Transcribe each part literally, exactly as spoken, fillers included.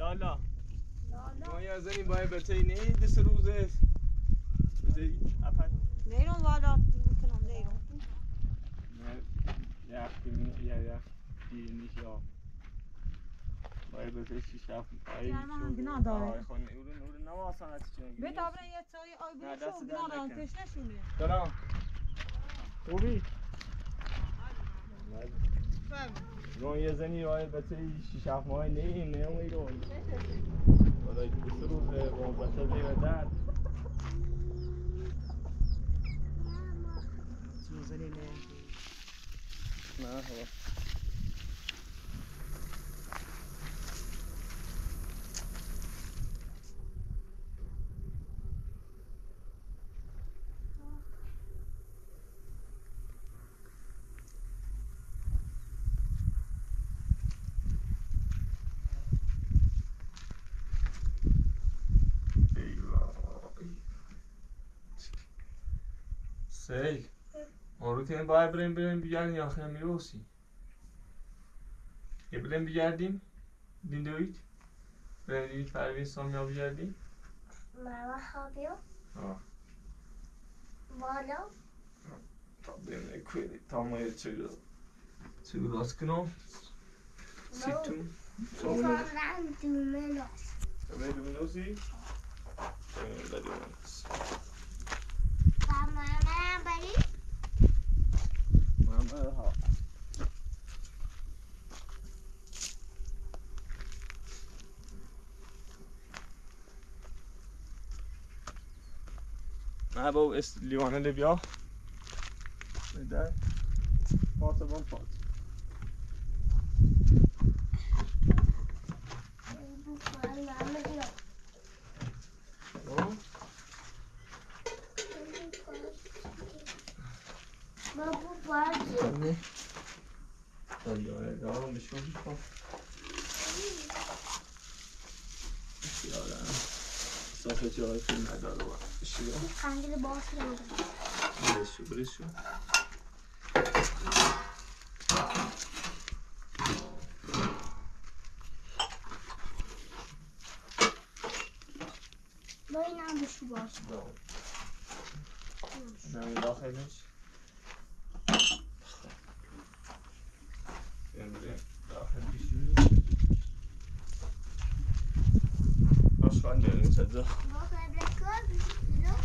لالا لالا ما یه زنی باید بچه نه دست روزه نیرون والا میتونم نیرون یا یختی یا یک دیرنیش یا باید بچه شیش هفت آی گناه داره آی خون اورون اورون نواسان هستی چون به تابره یه چایی آی بریشو گناه دارم تشنشونه سلام خوبی؟ رون یه زنی باید بچه شیش هفت ماه نیم نه اون رو باید دست روزه رون بچه زیر درد زنی نه نه هوا سیل امروز که باید بریم بریم بگردیم یا خیلی میروسی یه بریم بگردیم دین دوید بریم دوید پروین سامیا بگردیم ماما خوابیو آه بالا تا بریم نکویدی تا ما یه چگو چگو راست کنم سیتون میخوام دومه لاست بریم دومه لوسی بریم دومه لوسی با ماما بریم ماما ها نه با اس لیوانه لبیا بده پات بان پات بابا باید داره دارم بشون بکن یادم صافه جای فیلم نداره با بشیرم خنگل باز نمیدونم برشو برشو با این هم بشو باز نمی داخلش بریم داخل بشیم باش خواهیم بریم صدا با قبل کار بشو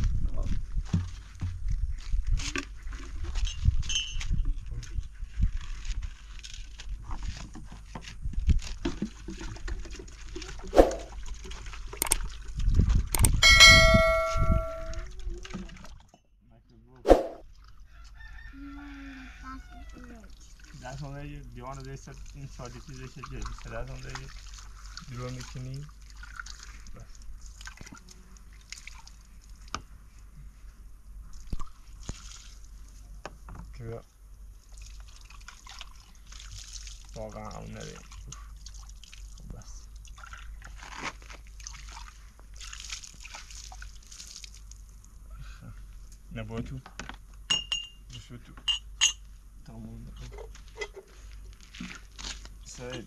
دست اون دیگه دیوان رو دیگه این ساده چیزش جدی سه دست اون دیگه درو میکنی بس که واقعا اون نداریم خب بس نبود تو بشو تو تمام سعید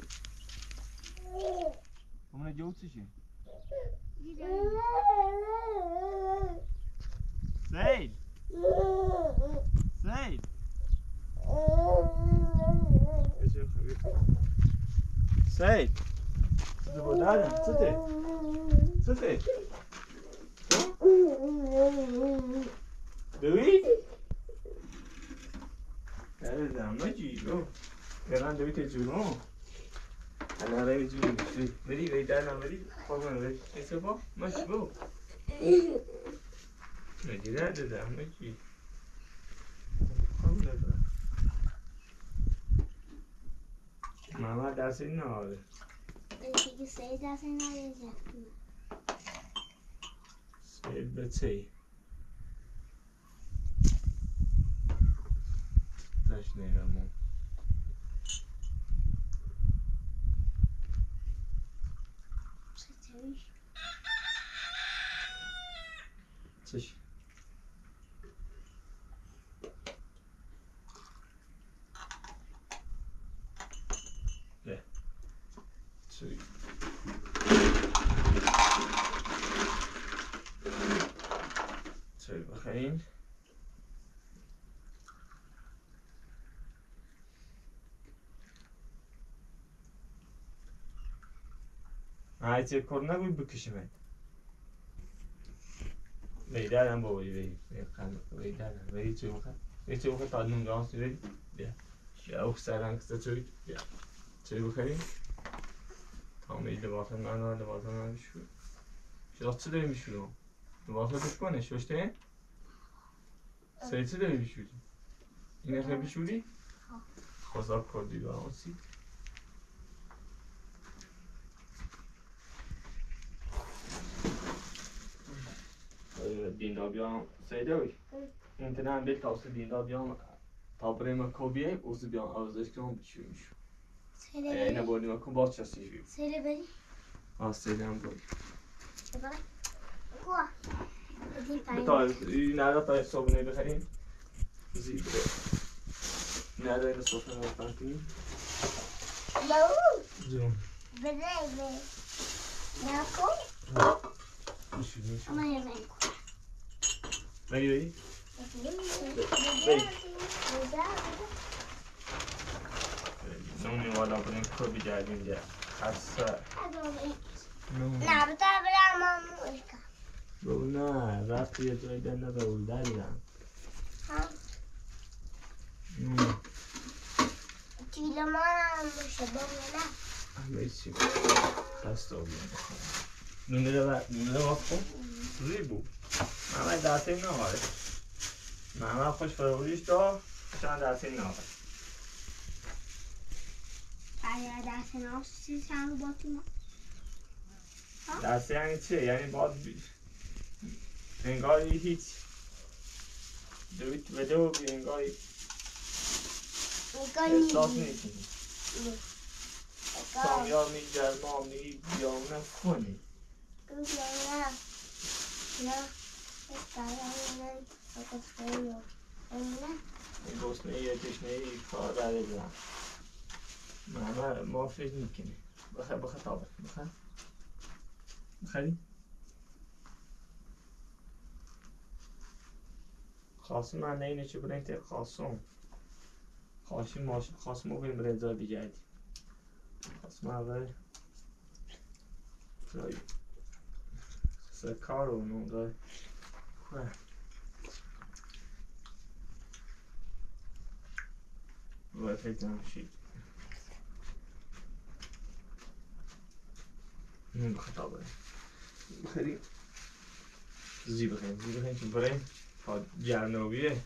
همونه جوتشی سعید سعید سعید چطور بود دادم چطور چطور دوید دادم مجیدو گران دوید جونو الان رای جونو بری بری بری دادم بری خوابم بری ایسا با ماشی بو مجی دادم مجی خواب ندارم ماما دست این نهاره دیگه سه دست نریزه سید بچه داشت نیرمون چطوریش چش به چوی بخریم. هرچی کار نبود بکشیم. ویدارم بابایی وی وی خانم ویدارم وی چه بخیر وی چه بخیر تا نون دانست وی بیا یا او سرانگ است چوی بیا چه بخریم تامی لباس من و لباس من بشو چرا چه داری میشورم لباس رو بشکنه شوشته سری چه داری بشوری این اخه بشوری خوزاب کردی با آنسی دیندار بیام سیده وی اینترنت بیت کاسه دیندار بیام تا بریم کوبیه اوز بیام آوازش کنم بشوری میشو سیده اینه بری بودیم اکو باز چستی بیو سیده بری آه سیده هم بایی ببر کوه بدین پایین بتا این نرا تا صبحونه بخریم زی بره نرا این صبحونه بخریم کنیم لو جون بده بده نکو میشو میشو اما یه زنگ کن بگی بگی نونی والا بریم کو بگردیم جا خسته نون نه بتا برم ماموش کن بگو نه رفت یه جایی در نبول داریم نون کیلو ما هم باشه بگو نه همه چی خسته بودیم نونه رو بر نونه رو باز کن روی بود محمد دسته این ناماره محمد خوش فروریش دار چند دسته این ناماره اگر دست ناسی سنگ با تو ما دسته یعنی چیه؟ یعنی باید بی... انگاری هیچ دویت بده و بی انگاری احساس نیکنی کامیاب می گرما می بیام نکنی این گسنه یه تشنه ای کار داره بزن محمد ما فکر میکنی بخیر بخیر تابه بخیر بخیری؟ خواستم من اینه چه برای اینکه خواستم خواستم ماشین خواستم رو بریم برای جای بگردیم خواستم اول جای سه کار رو اونو داره باید فکر نمشید نون بخیر تابه بخیریم زی بخیریم زی بخیریم که بریم تا جرنوبیه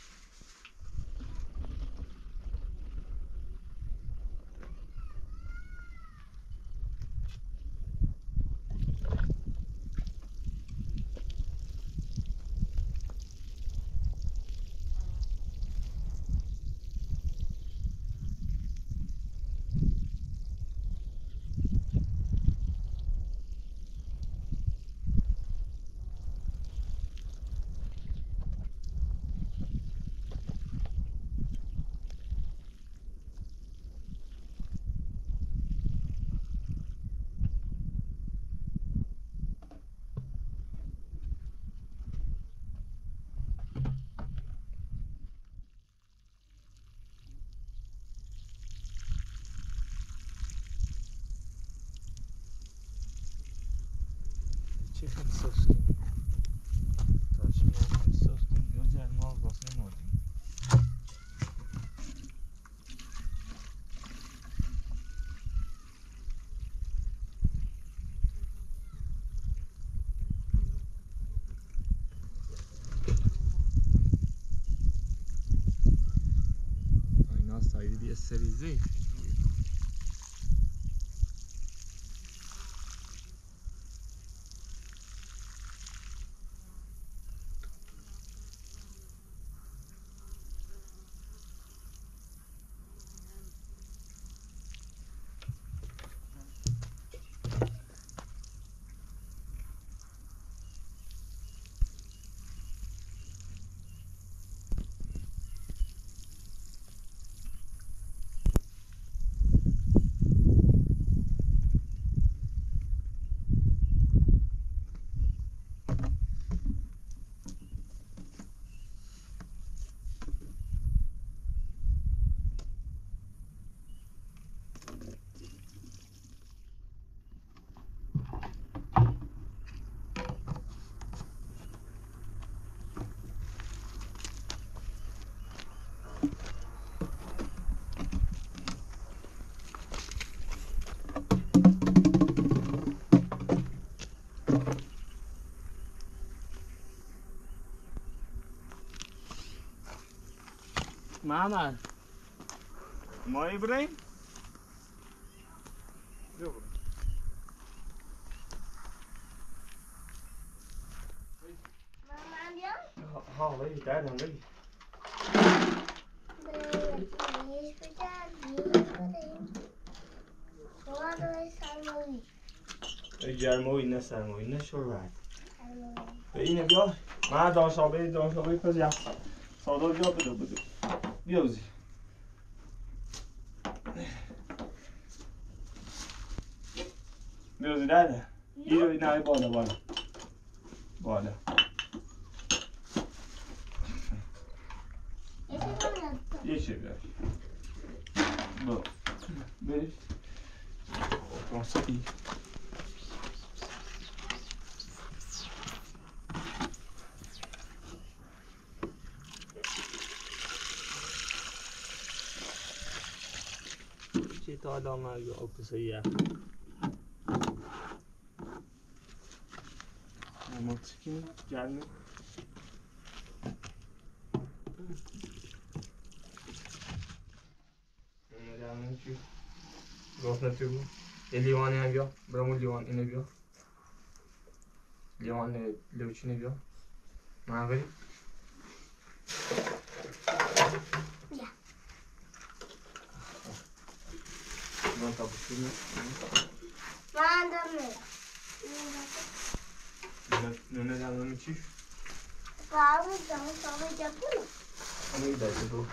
چه خیلی سوس کنیم تا چه ما خیلی سوس کنیم یا جرما باز نمودیم اینا سایدی یه سریزی محمد مایی بریم؟ بیا بریم مامان بیام ها بایی دردم بایی نیش بکن نیش بدهیم مامان دوی سرمایی گرمایی نه سرمایی نه شربت سرمایی به اینه بیا من دانشابه دانشابه پس یک سادار بیا بدو بدو بیوزی بیوزی داده اینو نه بالا بالا بالا یه چه بیار برو بریش راستی چی تا آدم اگه آکسایی اما چیکنی گرمه گرمه چی گفت نتو یه لیوانی هم بیا برامون لیوان اینه بیا لیوان لوچینه بیا من بری بیا من تا بسیمه من دم میرم نونه دارم چیش باید دم سامه جپونم امی داده برو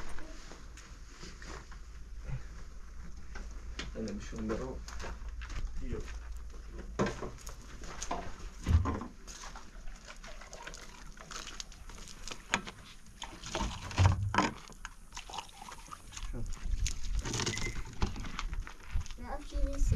اینه بشون برو بیا نه پیویسی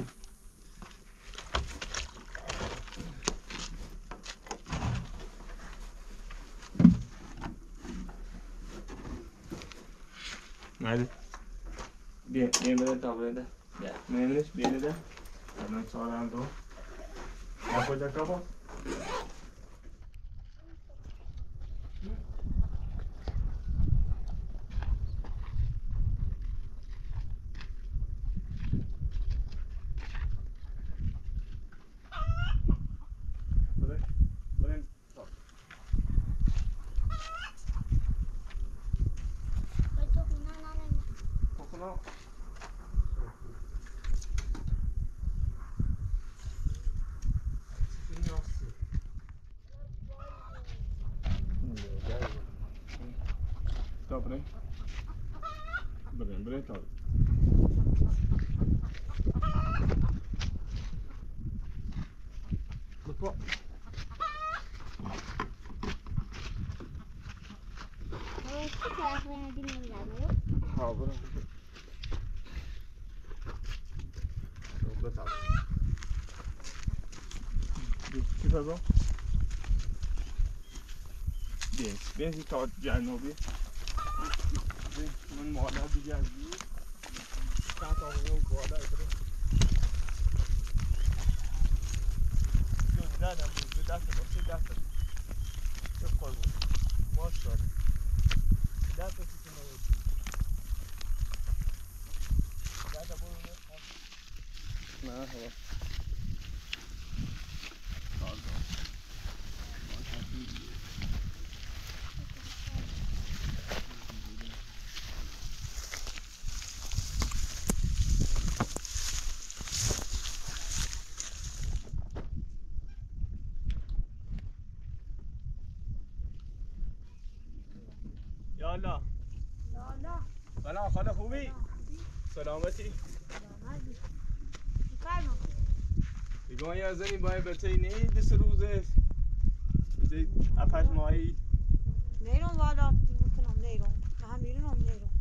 Hadi. Bir yemeğe tabi de. Ya, memiş bir de. Ondan sonra da o. Yapacak ama. Buraya, buraya tak. Kokuna. Stop buraya. Buraya, buraya tak. Bak. Şu tarafına dinlemem. Ha, buraya. Çok da چی پس بینز بینزی تا جنوبی من مادر دیگه از دید چند تا اون بالا ایتره جز دادم به دست باشه دست چه خود بود ماست داره دست باشه که نوید دست برو نه نه هوا یالا لالا سلام خاله خوبی؟ سلامتی؟ سلامتی چیکار می‌کنی؟ بگوان یه زنی باید بچه نی دست روزه بچه اپش ماهی نیرم والا میکنم نیرم هم میرم نیرم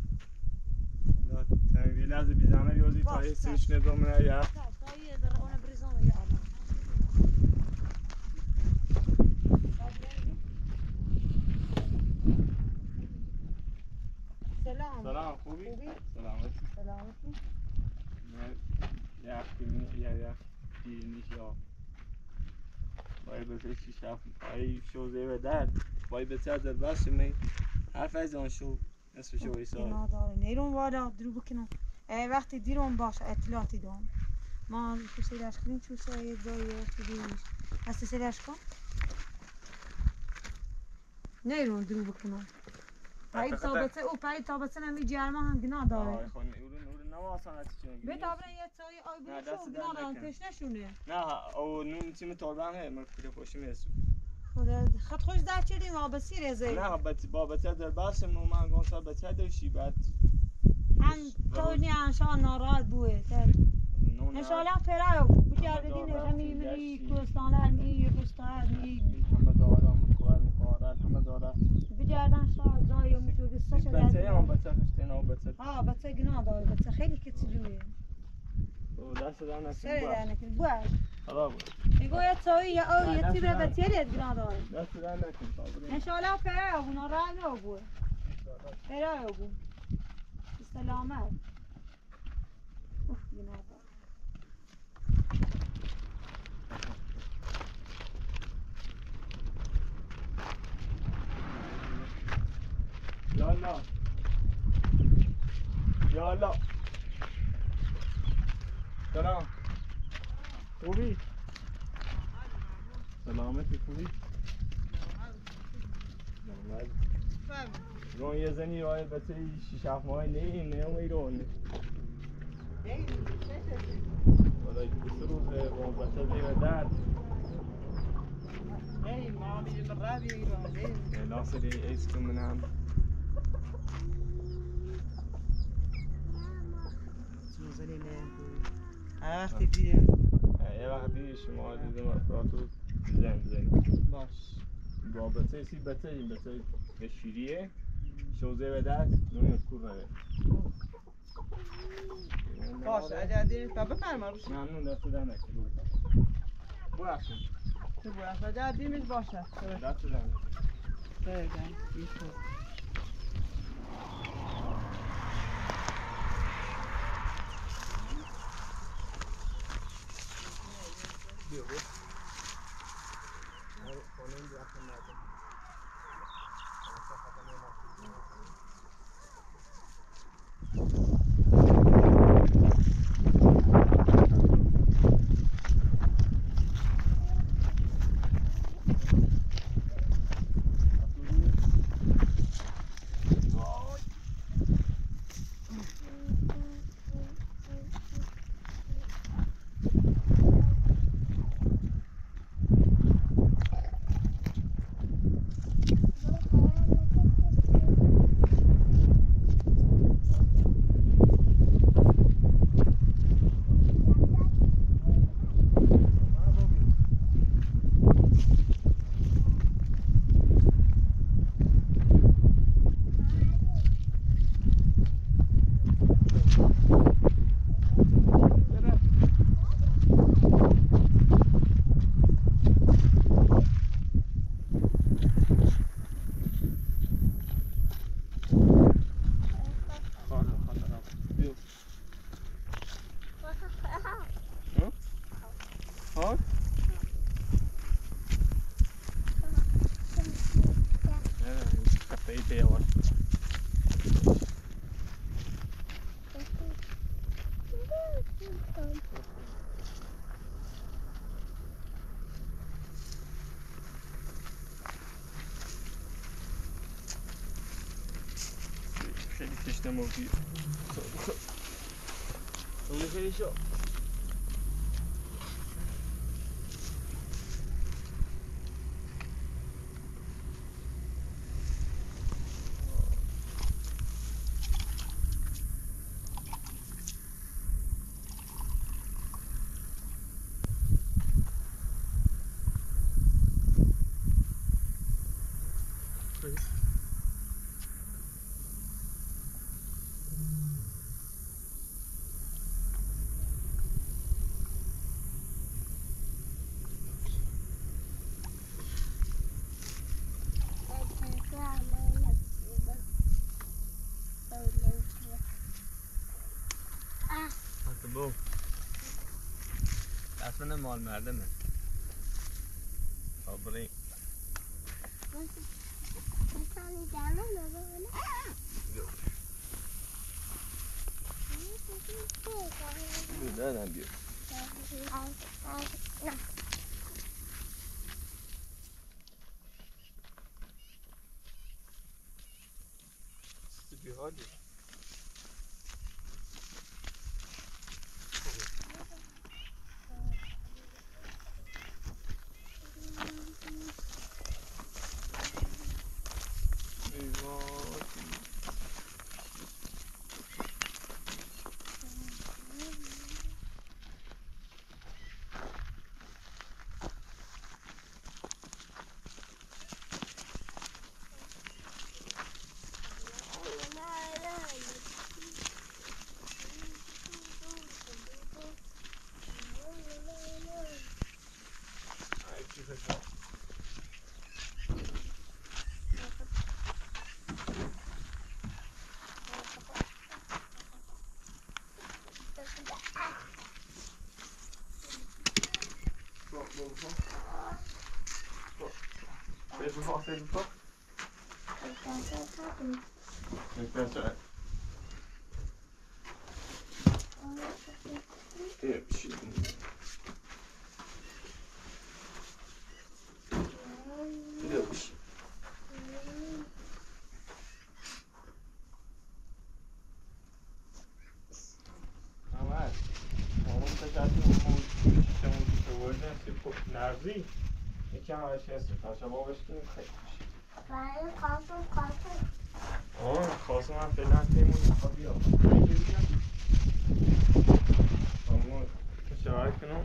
تنگی لحظه بیزنه بیازی تا یه سیش نظام نه یا تا یه در اون بریزم یا آلا سلام سلام خوبی؟ خوبی؟ سلامتی سلامتی من یک کمی یا یک دیرنیش یا باید بچه شیش هفت باید شوزه و درد باید بچه از در بست می حرف از آن شو نصفش رو ایسا اینا داره نیرون والا درو بکنم وقتی دیرون باشه اطلاعاتی دارم ما کسی کنیم چون سایه دایی وقتی دیمیش هستی سیرش کن نیرون درو بکنم پایید تابته او پایید تابته نمی جرما هم گناه داره آه خون اون اون نواسان چون به تابره یه سایه آی بروشو گناه دارم تشنشونه نه او نون تیم توربانه من پیدا پوشی میسو خدا خد خوش در چدیم آب سیر زی نه بات بابت در باش نو من گونسا بچه دوشی بعد هم تو نی انشان ناراحت بوه ان شاء الله فرا بجردین همین می کوستان می بستان می همه دارا مکوار مکوارات همه دارا بجردن شاه جای میتو قصه شده بچه هم بچه خشتن او بچه ها بچه گناه داره بچه خیلی کچلوه او دست دارن است سر دارن که باش خراب میگه یه توی یا او یه تیبه بچه لیت گناه داره دست دارن نکن ان شاء الله فرا اونا راه نگو فرا نگو سلامت اوف گناه داره یا الله یا الله سلام خوبی سلامتی خوبی رون یه زنی رای بچه شیش هفت ماه نه نه میرون ولی دو روز رون بچه زیر درد Hey, mommy, you're ready, you're لاسه دی ایست منم وقتی دیگه یه وقتی شما دیدم افراتو زن زن باش با بچه سی بچه این بچه به شیریه شوزه به دست نونی کور نره باش اگر دیدیم تا بفرما روش ممنون دست دارم نکی برو برو افشون تو باید اگر دیدیمش باشه دست دارم بگم بیشتر بیا برو خانه این درخت مردم خیلی تشنه موجی اونی خیلی شو بو اصلا مال مردمه خبری What's the... What's the... دادم بیا چیزی بیادی Even vast, even vast. Ik ben zo uit. Yep, shit. Yep. Alright. Vamos tentar ter um sistema de saúde, né? Se for nazi, e que é uma chance, tá? Já vou ver se tem برای خواستم خواستم آه خواستم هم فعلا تیمون خوابی ها اما شاید کنم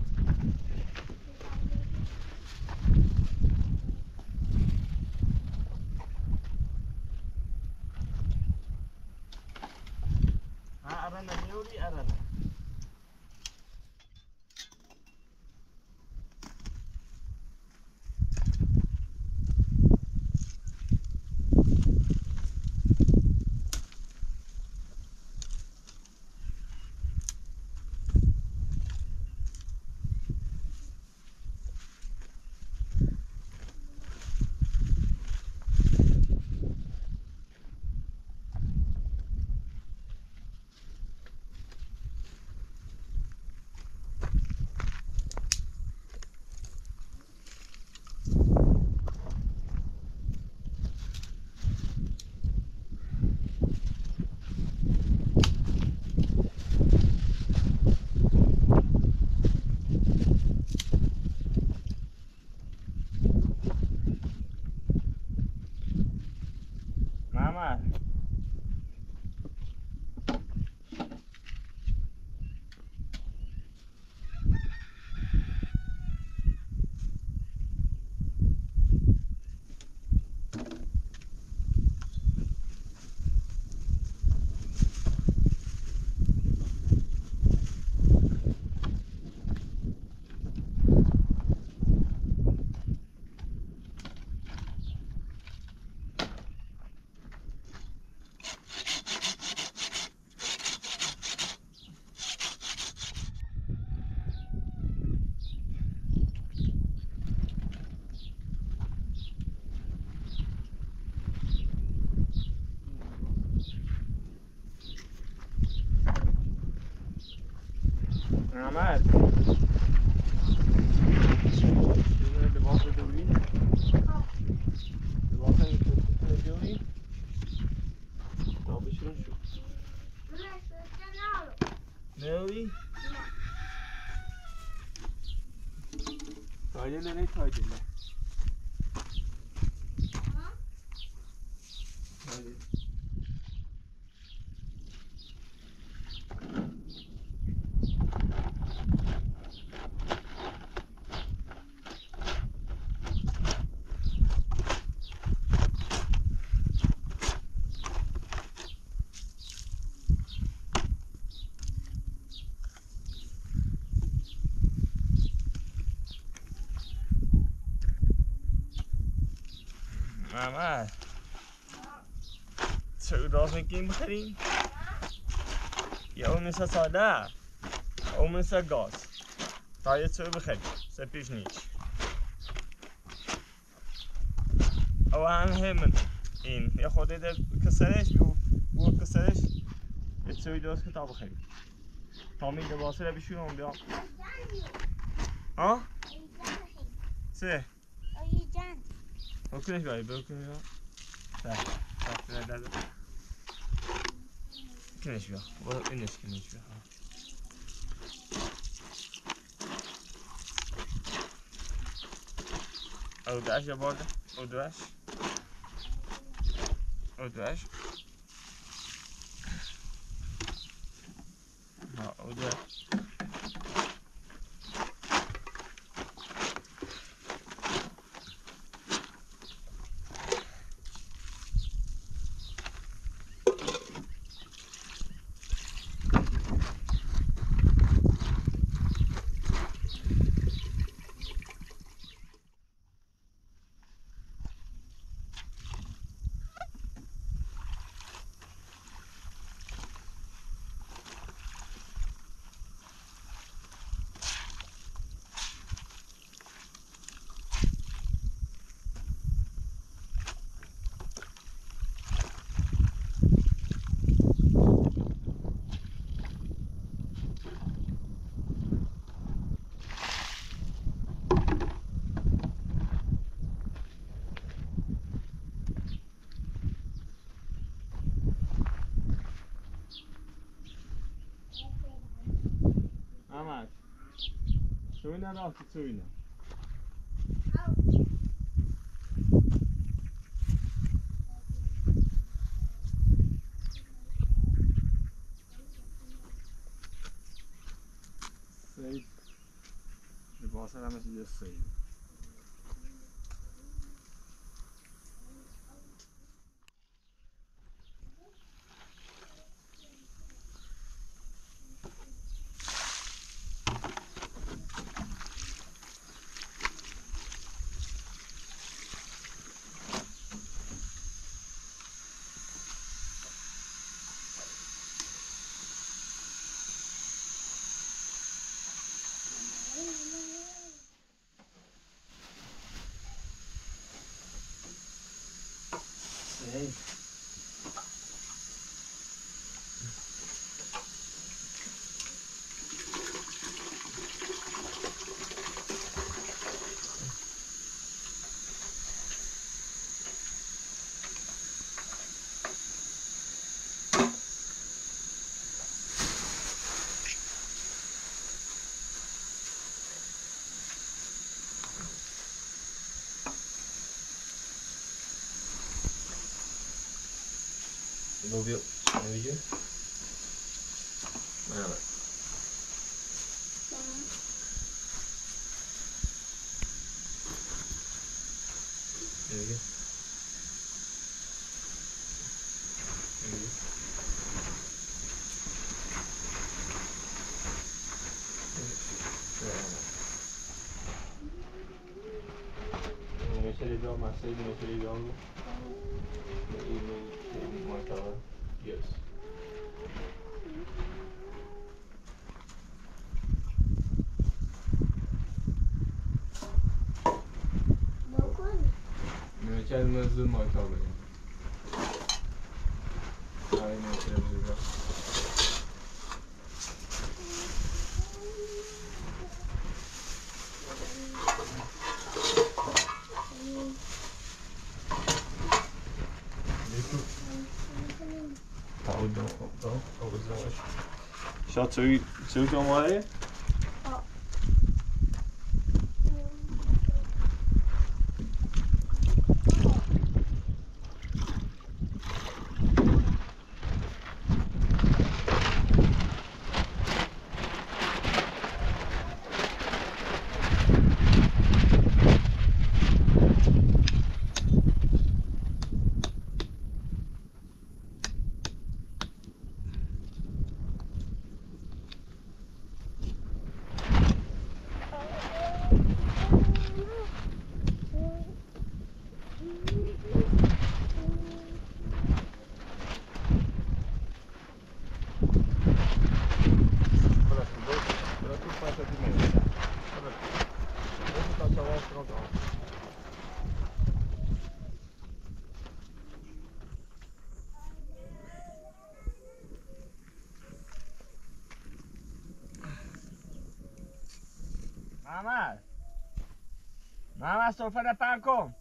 ها ارنه میوری ارنه محمد بزنه لباس رو دوری لباس هم میتونی دوری دابشون شد نوری تایله نه تایله تایله محمد چه راز میگیم بخریم؟ یا اون مثل ساده اون مثل گاز تا یه چه بخریم سه پیش نیچ او هم همین این یه خودی ده کسرش بو بود سرش یه چوی درست که تا بخریم تا می لباسه رو بشورم بیام ها؟ سه بکنش بایی بکنش بیا ده ده ده ده کنش بیا برو اینش کنش بیا او داش یا بارده او داش او داش ها او داش Ahmet, söyle ne yaptı söyle. Seyit, libasa da mesela seyit. Seyit. Lubię, nie widzi? Dobra. Nie widzi? Nie widzi? Nie myśleli do masy, nie myśleli do mnie. Yes. Ne kendimizi makalım. Aynen öyle. Shot two, two come away. محمد محمد سفره پهن کن.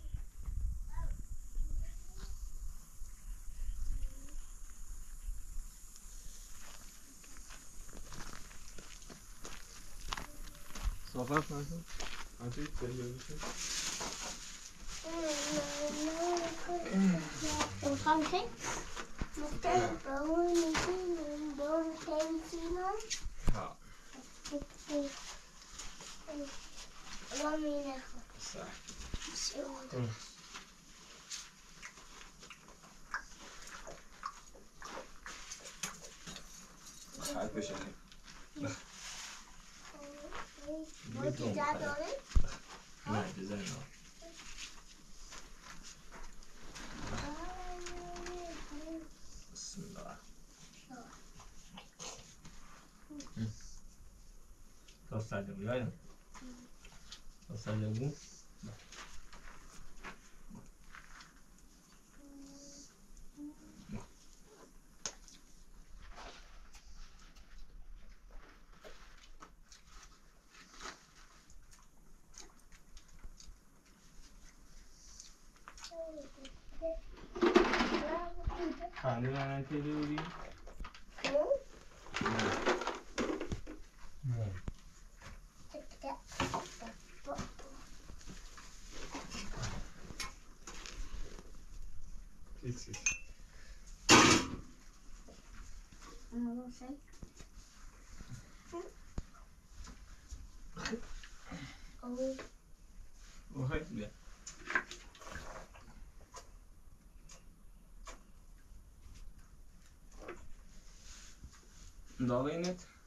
سفره پهن کن. آنچه چه بشه؟ میخوام که مستر باون میشینم باون تنسینم ها ما مینه صح خود خواهد بشه با دیزه داره؟ نه دیزه نه بسم الله تا ساده بود یادم تا ساده بود خانه من تیلی بودی؟ نه چیز چیز اوه بیا داغینت